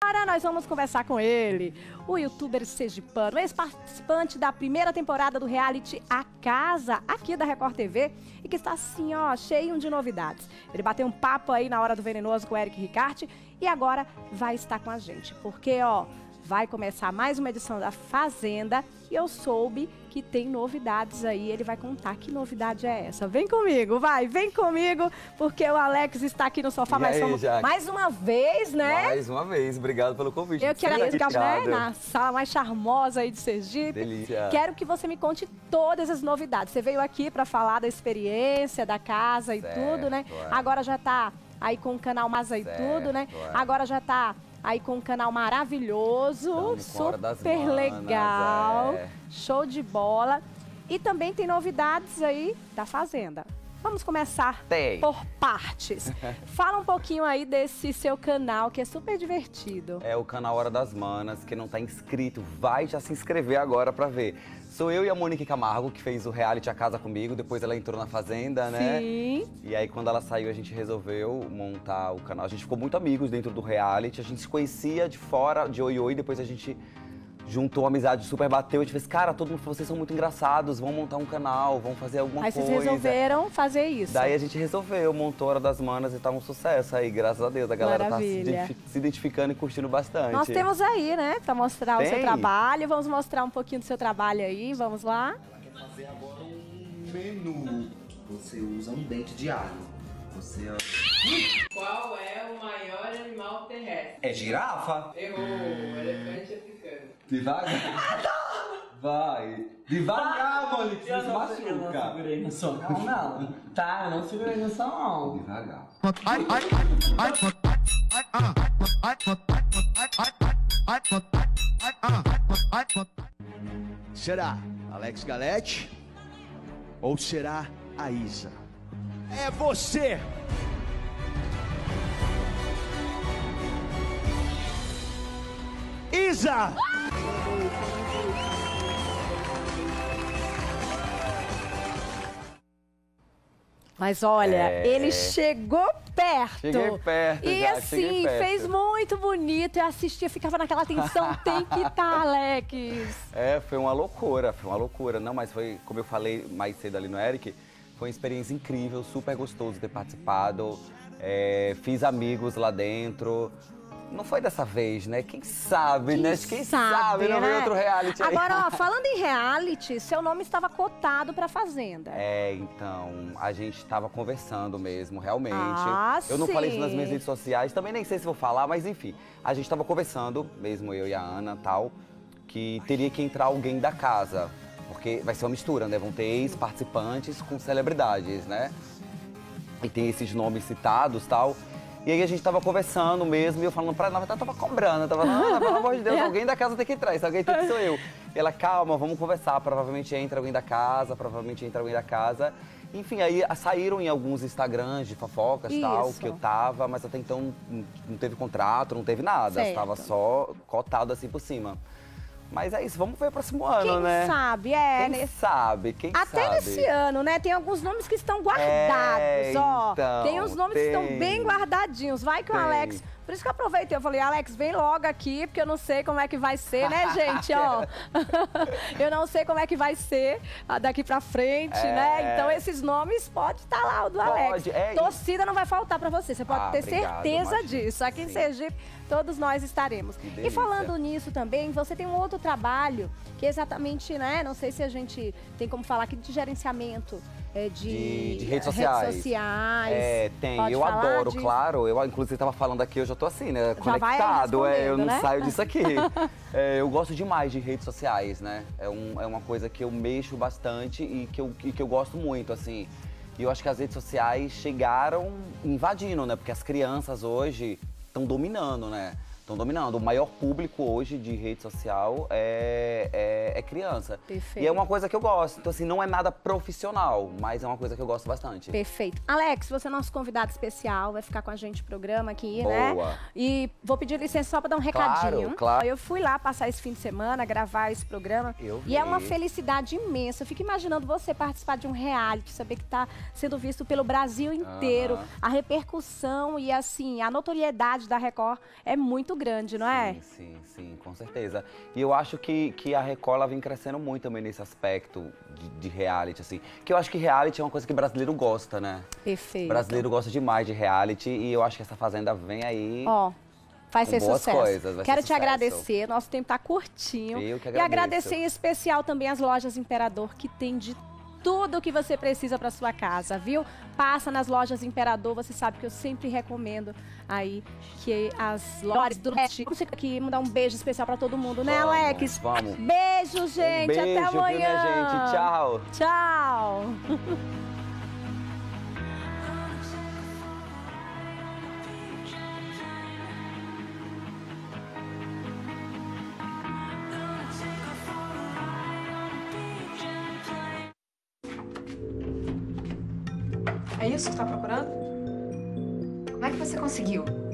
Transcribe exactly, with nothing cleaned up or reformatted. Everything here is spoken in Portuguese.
Agora nós vamos conversar com ele, o youtuber sergipano, ex-participante da primeira temporada do reality A Casa, aqui da Record T V, e que está assim, ó, cheio de novidades. Ele bateu um papo aí na Hora do Venenoso com o Eric Ricarte e agora vai estar com a gente, porque, ó, vai começar mais uma edição da Fazenda e eu soube que tem novidades aí. Ele vai contar que novidade é essa. Vem comigo, vai, vem comigo, porque o Alex está aqui no sofá, e mas aí, somos Jaque? mais uma vez, né? Mais uma vez, obrigado pelo convite. Eu quero Sempre ficar, né, obrigado. na sala mais charmosa aí de Sergipe. Delícia. Quero que você me conte todas as novidades. Você veio aqui para falar da experiência, da casa e Certo, tudo, né? é. Agora já tá aí com o canal Masa e Certo, tudo, né? é. Agora já tá aí com um canal maravilhoso, Tamo com Hora das super Manas, legal, é. show de bola. E também tem novidades aí da Fazenda. Vamos começar Tem. por partes. Fala um pouquinho aí desse seu canal, que é super divertido. É o canal Hora das Manas. Quem não tá inscrito, vai já se inscrever agora pra ver. Sou eu e a Monique Camargo, que fez o reality A Casa comigo, depois ela entrou na Fazenda, né? Sim. E aí quando ela saiu, a gente resolveu montar o canal. A gente ficou muito amigos dentro do reality, a gente se conhecia de fora, de oi oi, depois a gente juntou, a amizade super bateu, a gente fez, cara, todo mundo, vocês são muito engraçados, vamos montar um canal, vamos fazer alguma Aí coisa. vocês resolveram fazer isso. Daí a gente resolveu, montou Hora das Manas e tá um sucesso aí, graças a Deus. A galera Maravilha. tá se, identifi- se identificando e curtindo bastante. Nós temos aí, né, pra mostrar Tem? o seu trabalho. Vamos mostrar um pouquinho do seu trabalho aí, vamos lá. Ela quer fazer agora um menu. Você usa um dente de alho. Você... Qual é o maior animal terrestre? É girafa? Errou, elefante africano. Devagar. Vai. Devagar, mano, que Eu você não, machuca. eu não segurei na sua mão, não. Tá, eu não segurei na sua mão. Devagar. Será Alex Galete ou será a Isa? É você! Isa! Mas olha, É. ele chegou perto. Cheguei perto, E já, cheguei assim, perto. fez muito bonito. Eu assistia, ficava naquela tensão. Tem que estar, Alex. É, foi uma loucura, foi uma loucura. Não, mas foi, como eu falei mais cedo ali no Eric, foi uma experiência incrível, super gostoso ter participado. É, fiz amigos lá dentro. Não foi dessa vez, né? Quem sabe, Quem né? Quem sabe, sabe, não né? vem outro reality aí. Agora, ó, falando em reality, seu nome estava cotado pra Fazenda. É, então, a gente tava conversando mesmo, realmente. Ah, eu não falei isso nas sim. minhas redes sociais, também nem sei se vou falar, mas enfim. A gente tava conversando, mesmo eu e a Ana tal, que teria que entrar alguém da casa. Porque vai ser uma mistura, né? Vão ter ex-participantes com celebridades, né? E tem esses nomes citados tal. E aí a gente tava conversando mesmo, e eu falando pra ela, eu tava cobrando, eu tava, não, pelo amor de Deus, alguém da casa tem que entrar, se alguém tem que sou eu. E ela, calma, vamos conversar, provavelmente entra alguém da casa, provavelmente entra alguém da casa. Enfim, aí saíram em alguns Instagrams de fofocas e tal, Isso. que eu tava, mas até então não teve contrato, não teve nada, Certo. tava só cotado assim por cima. Mas é isso, vamos ver o próximo ano, Quem né? sabe, é. Quem nesse- sabe, quem Até sabe. nesse ano, né? Tem alguns nomes que estão guardados, É, ó. então, tem uns nomes que estão tem. bem guardadinhos. Vai que o Tem. Alex... Por isso que eu aproveitei, eu falei, Alex, vem logo aqui, porque eu não sei como é que vai ser, né, gente, ó. Eu não sei como é que vai ser ah, daqui pra frente, É. né? Então esses nomes pode estar lá, o do Alex. Pode, é, e- Torcida não vai faltar pra você, você pode Ah, ter obrigado, certeza imagina. disso. Aqui em Sim. Sergipe, todos nós estaremos. Que E delícia. falando nisso também, você tem um outro trabalho, que é exatamente, né, não sei se a gente tem como falar aqui de gerenciamento é, de, De, de redes sociais. sociais. É, tem. Pode eu falar adoro, de- claro. Eu, inclusive, você tava falando aqui, eu já tô assim, né? Já vai Conectado. É, eu respondendo, não né? saio disso aqui. É, eu gosto demais de redes sociais, né? É, um, é uma coisa que eu mexo bastante e que eu, e que eu gosto muito, assim. E eu acho que as redes sociais chegaram invadindo, né? Porque as crianças hoje estão dominando, né? Estão dominando. O maior público hoje de rede social é, é, é criança. Perfeito. E é uma coisa que eu gosto. Então, assim, não é nada profissional, mas é uma coisa que eu gosto bastante. Perfeito. Alex, você é nosso convidado especial, vai ficar com a gente no programa aqui, Boa. né? E vou pedir licença só para dar um recadinho. Claro, claro. Eu fui lá passar esse fim de semana, gravar esse programa. Eu E é vi. uma felicidade imensa. Eu fico imaginando você participar de um reality, saber que está sendo visto pelo Brasil inteiro. Aham. A repercussão e, assim, a notoriedade da Record é muito grande, não é? Sim, sim, sim, com certeza. E eu acho que, que a Record ela vem crescendo muito também nesse aspecto de, de reality, assim. Que eu acho que reality é uma coisa que brasileiro gosta, né? Perfeito. O brasileiro gosta demais de reality e eu acho que essa Fazenda vem aí. Ó, vai Com ser boas sucesso. coisas, vai Quero ser te sucesso. agradecer, nosso tempo tá curtinho. Eu que E agradeço. agradecer em especial também as lojas Imperador, que tem de tudo o que você precisa para sua casa, viu? Passa nas lojas Imperador, você sabe que eu sempre recomendo aí que as lojas do Leste. Vamos ficar aqui, mandar um beijo especial para todo mundo, né, Vamos, Alex? vamos. Beijo, gente. Um beijo, Até amanhã. viu, minha gente? Tchau. Tchau. É isso que você tá procurando? Como é que você conseguiu?